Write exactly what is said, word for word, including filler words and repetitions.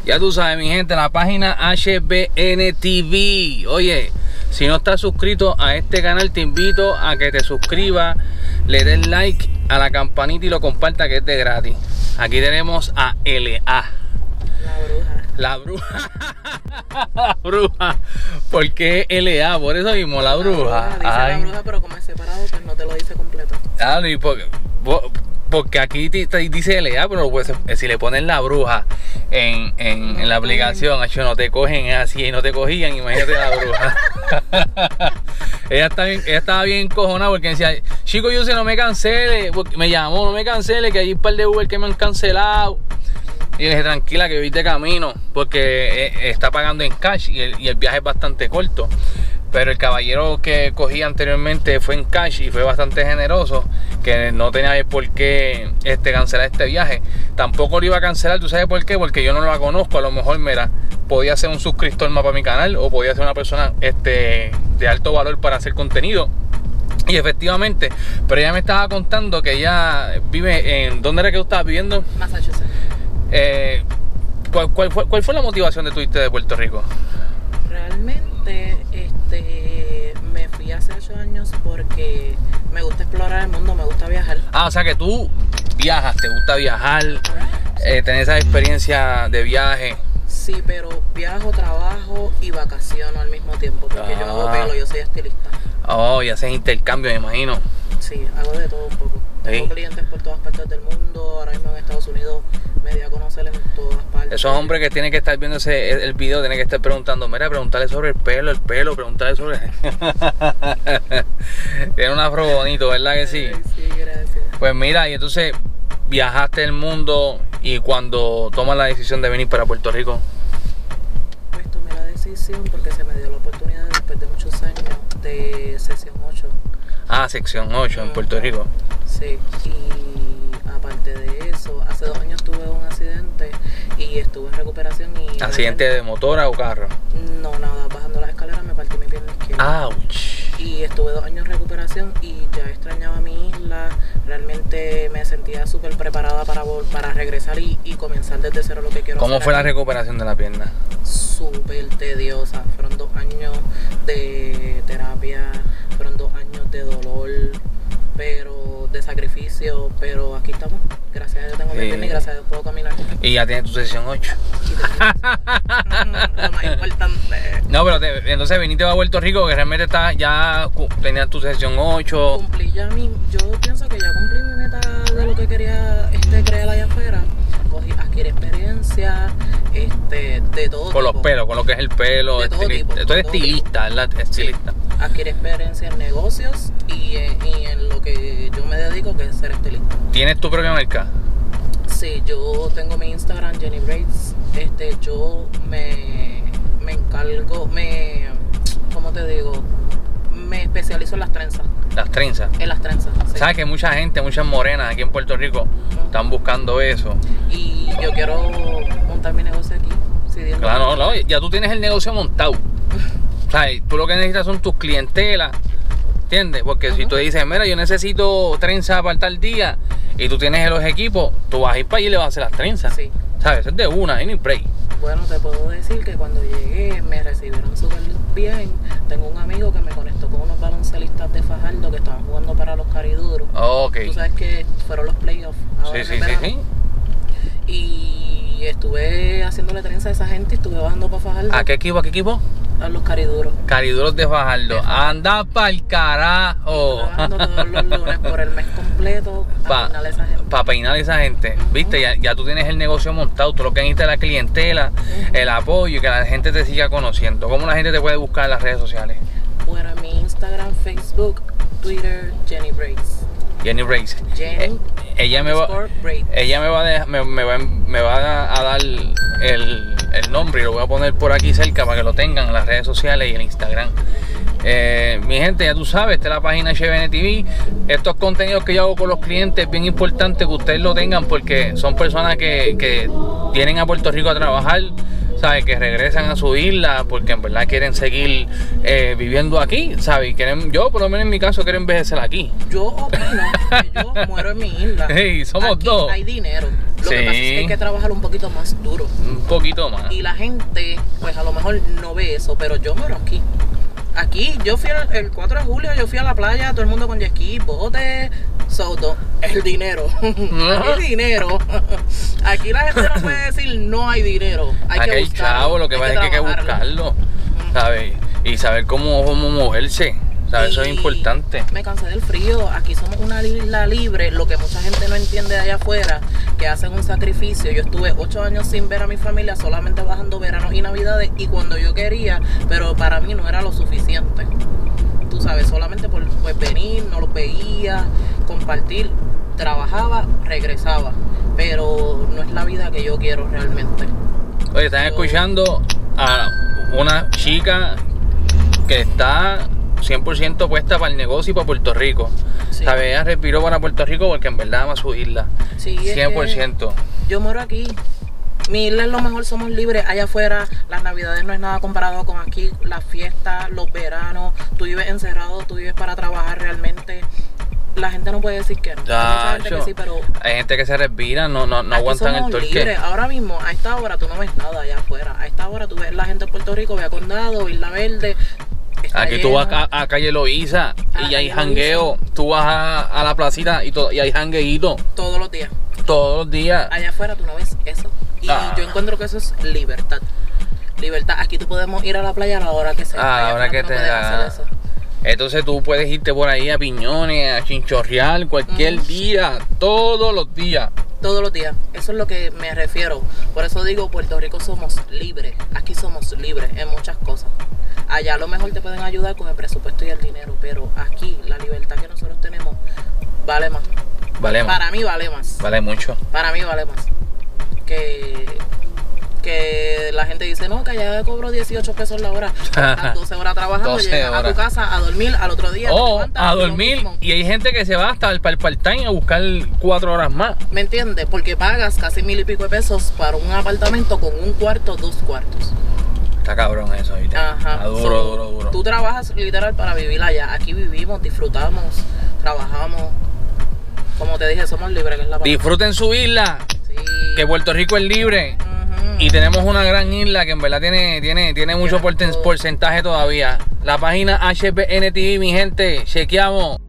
Ya tú sabes, mi gente, la página H B N T V. Oye, si no estás suscrito a este canal, te invito a que te suscribas, le des like a la campanita y lo comparta, que es de gratis. Aquí tenemos a L A. La bruja. La bruja. La bruja. ¿Por qué L A? Por eso mismo, la, la bruja. bruja. Dice Ay. La bruja, pero como es separado, pues no te lo dice completo. Ah, no, y porque, porque aquí te, te dice L A, pero pues, si le ponen la bruja en, en, no, en la aplicación, hecho, no te cogen así y no te cogían, imagínate la bruja. ella, está bien, ella estaba bien encojonada porque decía, chico, yo sé, no me cancele, me llamó, no me cancele, que hay un par de Uber que me han cancelado. Y le dije, tranquila, que voy de camino, porque está pagando en cash y el, y el viaje es bastante corto. Pero el caballero que cogí anteriormente fue en cash y fue bastante generoso, que no tenía por qué este, cancelar este viaje. Tampoco lo iba a cancelar, ¿tú sabes por qué? Porque yo no lo conozco. A lo mejor, mira, podía ser un suscriptor más para mi canal, o podía ser una persona este, de alto valor para hacer contenido. Y efectivamente, pero ella me estaba contando que ella vive en... ¿Dónde era que tú estabas viviendo? Massachusetts. Eh, ¿cuál, cuál, fue, ¿Cuál fue la motivación de tu irte de Puerto Rico? Realmente este, me fui hace ocho años porque me gusta explorar el mundo, me gusta viajar. Ah, o sea que tú viajas, te gusta viajar, eh, tener esa experiencia de viaje. Sí, pero viajo, trabajo y vacaciono al mismo tiempo, porque ah. yo hago pelo, yo soy estilista. Oh, y haces intercambio, me imagino. Sí, hago de todo un poco. Tengo ¿Sí? clientes por todas partes del mundo. Ahora mismo en Estados Unidos me di a conocer en todas partes. Esos hombres que tienen que estar viendo ese, el video, tienen que estar preguntando, mira, preguntarle sobre el pelo, el pelo, preguntarle sobre... Tiene un afro bonito, ¿verdad que sí? Sí, gracias. Pues mira, y entonces viajaste el mundo y cuando tomas la decisión de venir para Puerto Rico. Pues tomé la decisión porque se me dio la oportunidad después de muchos años de sección ocho. Ah, sección ocho en Puerto Rico. Sí, y aparte de eso, hace dos años tuve un accidente y estuve en recuperación. Y ¿Accidente de motora o carro? No, nada, bajando las escaleras me partí mi pierna izquierda. ¡Auch! Y estuve dos años en recuperación y ya extrañaba mi isla. Realmente me sentía súper preparada para, para regresar y, y comenzar desde cero lo que quiero ¿Cómo hacer fue aquí. La recuperación de la pierna? Súper tediosa. Fueron dos años de terapia, fueron dos años de dolor, pero de sacrificio, pero aquí estamos. Gracias a Dios tengo sí. mi pierna y gracias a Dios puedo caminar. Y ya tienes tu sesión ocho. Lo más importante. No, pero te, entonces viniste a Puerto Rico, que realmente está, ya tenías tu sesión ocho. Cumplí ya mi, yo pienso que ya cumplí mi meta de lo que quería este, creer allá afuera. Cogí, adquirí experiencia, este, de todo Con tipo. los pelos, con lo que es el pelo. De todo estilista. tipo. Tú eres estilista, ¿verdad? Estilista. Sí. Adquirí experiencia en negocios y en, y en lo que yo me dedico, que es ser estilista. ¿Tienes tu propia marca? Sí, yo tengo mi Instagram, Jenny Braids. Este, yo me, me encargo, me, ¿cómo te digo? Me especializo en las trenzas. ¿Las trenzas? En las trenzas, sí. ¿Sabes que mucha gente, muchas morenas aquí en Puerto Rico uh-huh. están buscando eso? Y yo quiero montar mi negocio aquí. Si Dios claro, no, no, ya tú tienes el negocio montado. O sea, tú lo que necesitas son tus clientelas, ¿entiendes? Porque uh-huh. si tú dices, mira, yo necesito trenzas para tal día y tú tienes los equipos, tú vas a ir para allí y le vas a hacer las trenzas. Sí. ¿Sabes? Es de una, y ni break. Bueno, te puedo decir que cuando llegué me recibieron súper bien. Tengo un amigo que me conectó con unos baloncelistas de Fajardo que estaban jugando para los Cariduros. Oh, ok. Tú sabes que fueron los playoffs. Sí, sí, sí, sí. Y estuve haciéndole trenza a esa gente y estuve bajando para Fajardo. ¿A qué equipo? ¿A qué equipo? A los Cariduros. Cariduros de Fajardo. Anda pa'l carajo. Estuve bajando todos los lunes por el mes completo para peinar a esa gente. Para peinar a esa gente. Uh-huh. Viste, ya, ya tú tienes el negocio montado. Tú lo que necesitas es la clientela, uh-huh. el apoyo y que la gente te siga conociendo. ¿Cómo la gente te puede buscar en las redes sociales? Bueno, en mi Instagram, Facebook, Twitter, Jenny Braids. Jenny Braids. Jenny eh, ella me va, ella me va, a dejar, me, me va, me va a dar el, el nombre y lo voy a poner por aquí cerca para que lo tengan en las redes sociales y en Instagram. Eh, mi gente, ya tú sabes, esta es la página H B N T V. Estos contenidos que yo hago con los clientes es bien importante que ustedes lo tengan porque son personas que, que vienen a Puerto Rico a trabajar. ¿sabes? Que regresan a su isla porque en verdad quieren seguir eh, viviendo aquí, ¿sabes? Y quieren, yo por lo menos en mi caso quiero envejecer aquí. Yo opino que yo muero en mi isla. Hey, somos Aquí dos. hay dinero. Lo Sí. que pasa es que hay que trabajar un poquito más duro. Un poquito más. Y la gente, pues a lo mejor no ve eso, pero yo muero aquí. Aquí, yo fui el, el cuatro de julio, yo fui a la playa, todo el mundo con jet ski, bote, soto, el dinero. Hay dinero. Aquí la gente no puede decir no hay dinero. Hay Aquí que hay buscarlo, chavo, lo que pasa es que hay que trabajarlo. buscarlo, ¿sabes? Y saber cómo, cómo moverse, ¿sabes? Eso es Y importante. Me cansé del frío. Aquí somos una isla libre, lo que mucha gente no entiende de allá afuera, que hacen un sacrificio. Yo estuve ocho años sin ver a mi familia, solamente bajando veranos y navidades, y cuando yo quería, pero para mí no era lo suficiente. Tú sabes, solamente por pues, venir, no los veía, compartir, trabajaba, regresaba. Pero no es la vida que yo quiero realmente. Oye, están Yo- escuchando a una chica que está cien por ciento puesta para el negocio y para Puerto Rico. Sí. ¿Sabes? Ella respiró para Puerto Rico porque en verdad ama su isla. Sí, es cien por ciento. que yo muero aquí. Mi isla es lo mejor, somos libres. Allá afuera, las navidades no es nada comparado con aquí. Las fiestas, los veranos, tú vives encerrado, tú vives para trabajar realmente. La gente no puede decir que no. Hay mucha gente que Tacho, sí, pero hay gente que se respira, no, no, no aquí aguantan el somos torque. libres. Ahora mismo, a esta hora, tú no ves nada allá afuera. A esta hora tú ves la gente de Puerto Rico, ve a Condado, Isla Verde. está Aquí tú lleno. vas a, a calle Loíza A y la hay calle jangueo. Tú vas a, a la placita y, todo, y hay jangueíto Todos los días. todos los días. Allá afuera tú no ves eso. Y Ah. yo encuentro que eso es libertad. Libertad. Aquí tú podemos ir a la playa a la hora que sea. Ah, Allá a la hora afuera que tú no te puedes da. hacer eso. Entonces tú puedes irte por ahí a Piñones, a Chinchorreal, cualquier Mm. día, todos los días. Todos los días. Eso es lo que me refiero. Por eso digo, Puerto Rico somos libres. Aquí somos libres en muchas cosas. Allá a lo mejor te pueden ayudar con el presupuesto y el dinero, pero aquí la libertad que nosotros tenemos vale más. Vale, más, Para mí vale más. vale mucho. Para mí vale más. Que, que la gente dice, no, que allá cobro dieciocho pesos la hora. Estás doce horas trabajando, doce llegas a horas. tu casa a dormir, al otro día te O levantas, a lo dormir. mismo. Y hay gente que se va hasta el, para el part-time a buscar cuatro horas más. ¿Me entiendes? Porque pagas casi mil y pico de pesos para un apartamento con un cuarto, dos cuartos. Está cabrón eso, ¿viste? Ajá. Está duro, So, duro, duro. Tú trabajas literal para vivir allá. Aquí vivimos, disfrutamos, trabajamos. Como te dije, somos libres, que es la palabra. Disfruten su isla, Sí. que Puerto Rico es libre. Ujú. Y tenemos una gran isla que en verdad tiene, tiene, tiene mucho Tiene porten- todo. porcentaje todavía. La página H B N T V, mi gente, chequeamos.